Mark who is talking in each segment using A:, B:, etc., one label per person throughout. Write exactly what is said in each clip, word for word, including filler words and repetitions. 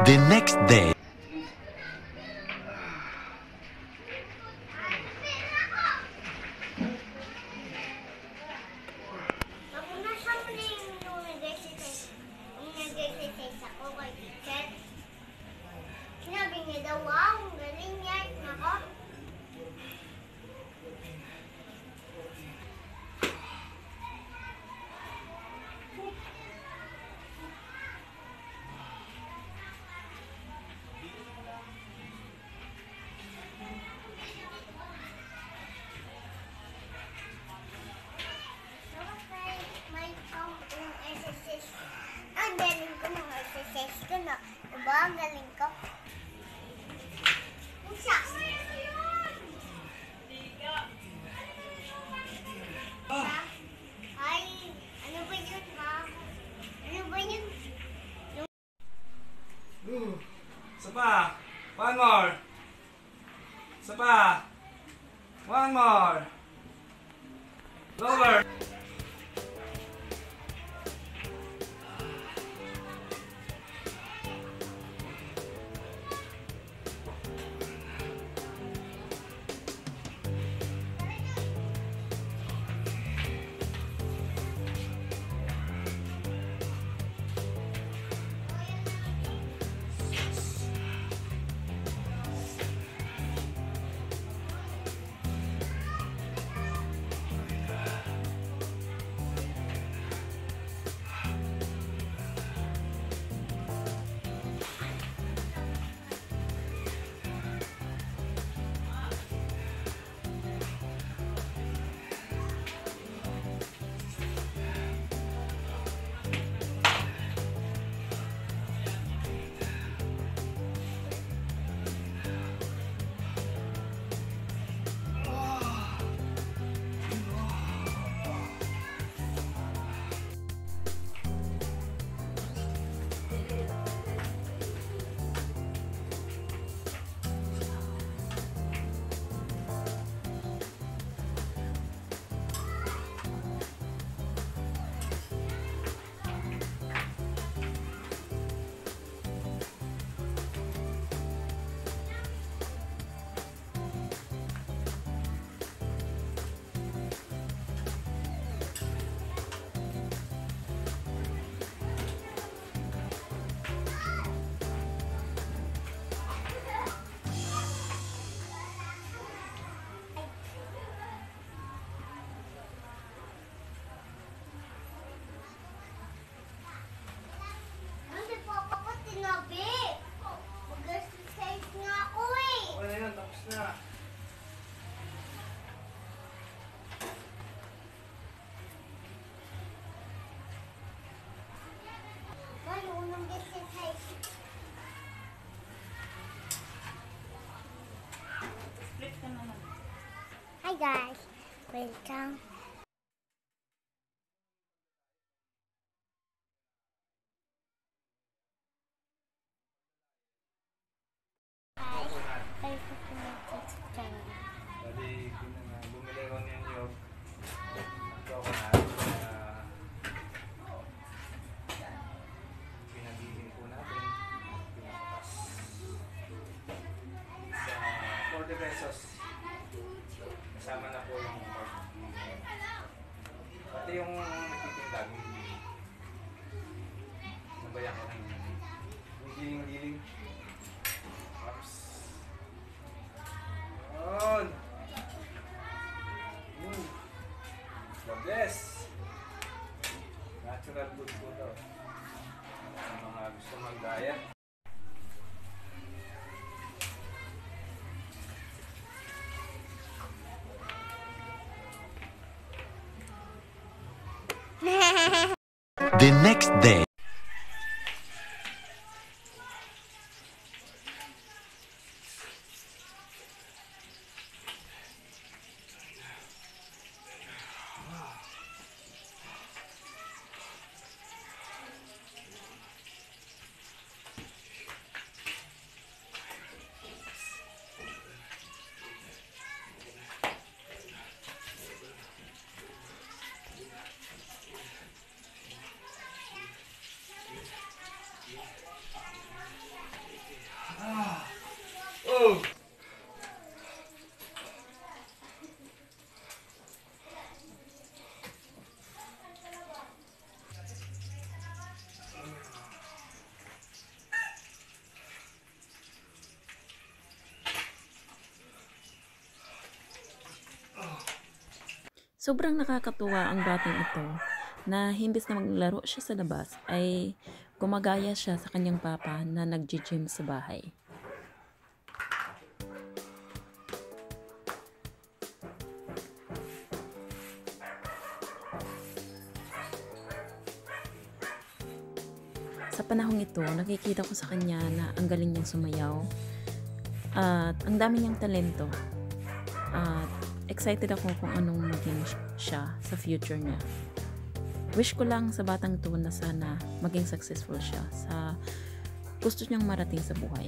A: The next day.
B: Diba? Ang galing ko. Isa. Ay, ano ba yun, ha? Ano ba yun?
C: Uh, isa pa. One more. Isa pa. One more. Lower.
B: Hi guys, welcome.
C: Tadi bumili ko ng yog. Ito ko na. Pinagiging po natin. Pinapatas. Sa forty pesos. Kasama na po yung pati yung nagtitindag. Nabayan ko ng giling-giling. Oops. Yun. Mm. God bless. Natural food po ito. Ang mga gusto mag-diet.
A: The next day.
D: Sobrang nakakatuwa ang batang ito na himbis na maglaro siya sa labas ay gumagaya siya sa kanyang papa na nagji-gym sa bahay. Sa panahong ito, nakikita ko sa kanya na ang galing niyang sumayaw at ang dami niyang talento. At excited ako kung anong maging siya sa future niya. Wish ko lang sa batang ito na sana maging successful siya sa gusto niyang marating sa buhay.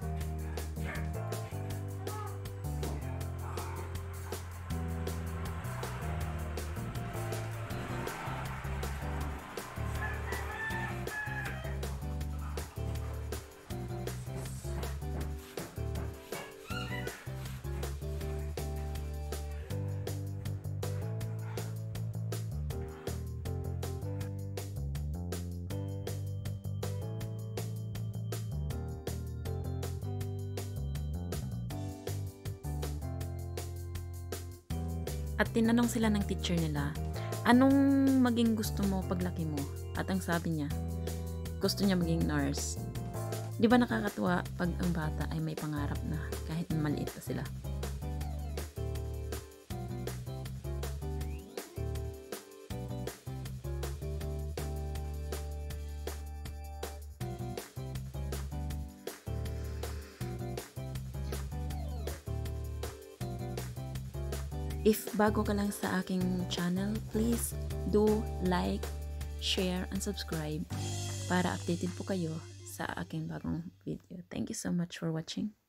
D: At tinanong sila ng teacher nila, anong maging gusto mo paglaki mo? At ang sabi niya, gusto niya maging nurse. Di ba nakakatuwa pag ang bata ay may pangarap na kahit maliit pa sila? If bago ka lang sa aking channel, please do like, share, and subscribe para updated po kayo sa aking bagong video. Thank you so much for watching.